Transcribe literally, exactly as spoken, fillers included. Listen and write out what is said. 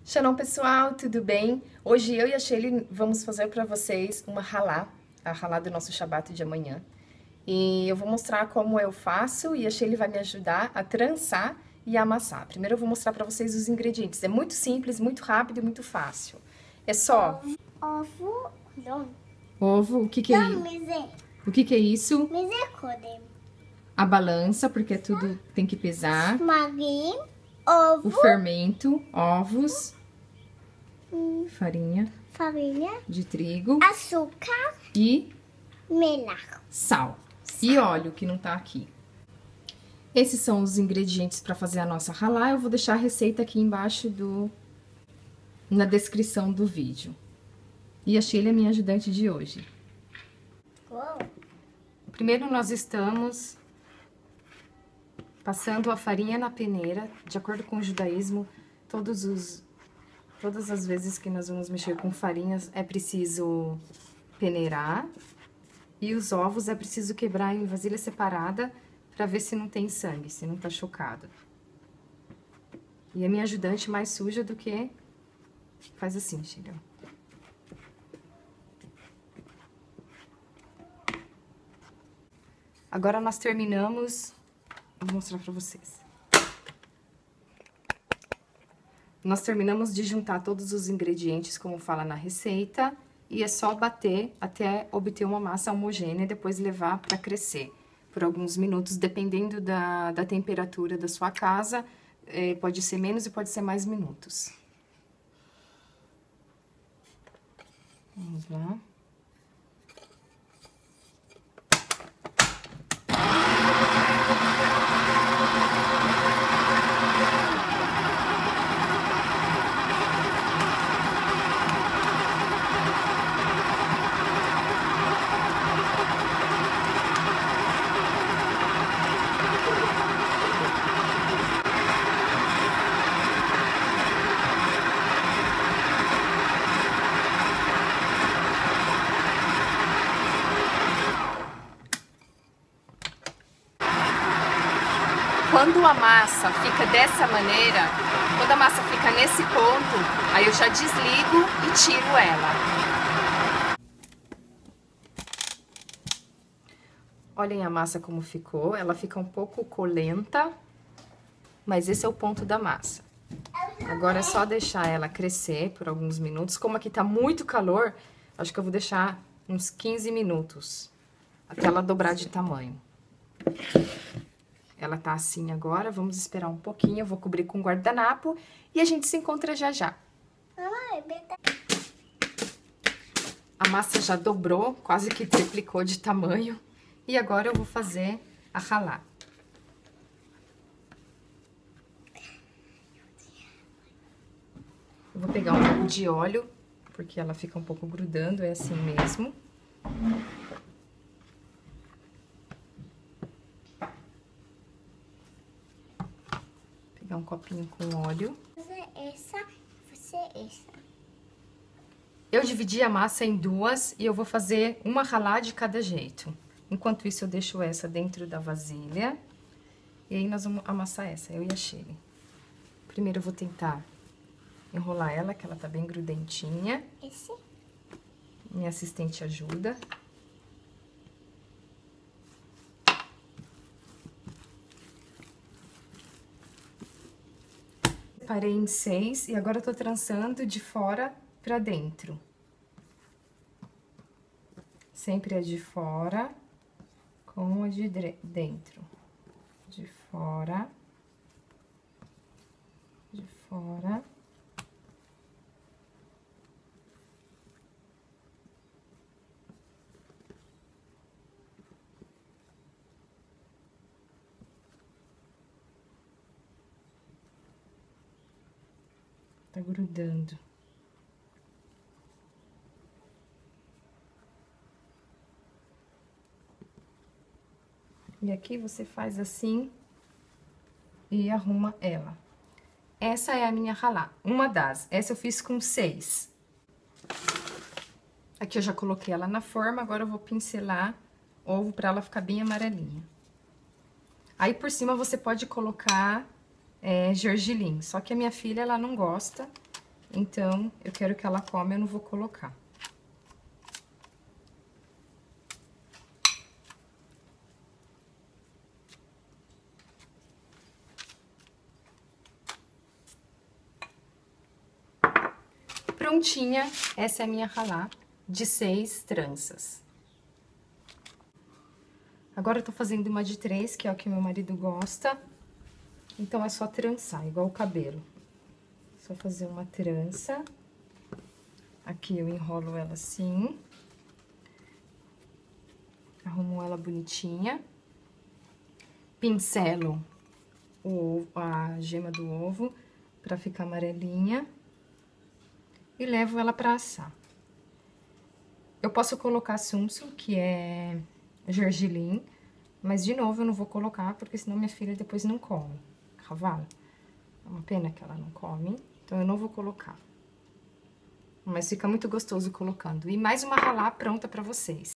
Shalom, pessoal, tudo bem? Hoje eu e a Shelly vamos fazer para vocês uma halá, a halá do nosso Shabat de amanhã. E eu vou mostrar como eu faço e a Shelly vai me ajudar a trançar e amassar. Primeiro eu vou mostrar para vocês os ingredientes. É muito simples, muito rápido e muito fácil. É só... Ovo, não. Ovo, o que que é Não, isso? mas é, O que que é isso? mas é codem. A balança, porque tudo tem que pesar. Marim, O ovo, fermento, ovos, hum, farinha farinha, de trigo açúcar, e melar. sal e óleo, que não tá aqui. Esses são os ingredientes para fazer a nossa halá. Eu vou deixar a receita aqui embaixo do na descrição do vídeo. E a Sheila é minha ajudante de hoje. Uou. Primeiro nós estamos passando a farinha na peneira. De acordo com o judaísmo, todos os todas as vezes que nós vamos mexer com farinhas é preciso peneirar. E os ovos é preciso quebrar em vasilha separada para ver se não tem sangue, se não tá chocado. E a minha ajudante mais suja do que... Faz assim, Sheila. Agora nós terminamos... Vou mostrar pra vocês. Nós terminamos de juntar todos os ingredientes, como fala na receita. E é só bater até obter uma massa homogênea e depois levar para crescer por alguns minutos, dependendo da, da temperatura da sua casa. É, pode ser menos e pode ser mais minutos. Vamos lá. Quando a massa fica dessa maneira, quando a massa fica nesse ponto, aí eu já desligo e tiro ela. Olhem a massa como ficou, ela fica um pouco colenta, mas esse é o ponto da massa. Agora é só deixar ela crescer por alguns minutos. Como aqui tá muito calor, acho que eu vou deixar uns quinze minutos, até ela dobrar de tamanho. Ela tá assim agora, vamos esperar um pouquinho, eu vou cobrir com guardanapo e a gente se encontra já já. A massa já dobrou, quase que triplicou de tamanho. E agora eu vou fazer a halá. Eu vou pegar um pouco de óleo, porque ela fica um pouco grudando, é assim mesmo. Pegar um copinho com óleo. Você essa, você essa. Eu dividi a massa em duas e eu vou fazer uma halá de cada jeito. Enquanto isso, eu deixo essa dentro da vasilha. E aí, nós vamos amassar essa, eu e a Shelly. Primeiro, eu vou tentar enrolar ela, que ela tá bem grudentinha. Esse? Minha assistente ajuda. Separei em seis e agora eu tô trançando de fora pra dentro. Sempre a de fora com a de dentro. De fora. De fora. Tá grudando. E aqui você faz assim e arruma ela. Essa é a minha halá, uma das. Essa eu fiz com seis. Aqui eu já coloquei ela na forma, agora eu vou pincelar ovo pra ela ficar bem amarelinha. Aí por cima você pode colocar é, gergelim, só que a minha filha ela não gosta, Então, eu quero que ela come, eu não vou colocar. Prontinha, essa é a minha ralá de seis tranças. Agora eu tô fazendo uma de três, que é o que meu marido gosta. Então, é só trançar, igual o cabelo. Só fazer uma trança. Aqui eu enrolo ela assim. Arrumo ela bonitinha. Pincelo o ovo, a gema do ovo pra ficar amarelinha. E levo ela pra assar. Eu posso colocar sumsum, que é gergelim, mas de novo eu não vou colocar, porque senão minha filha depois não come. Cavalo. É uma pena que ela não come, então eu não vou colocar. Mas fica muito gostoso colocando. E mais uma ralá pronta pra vocês.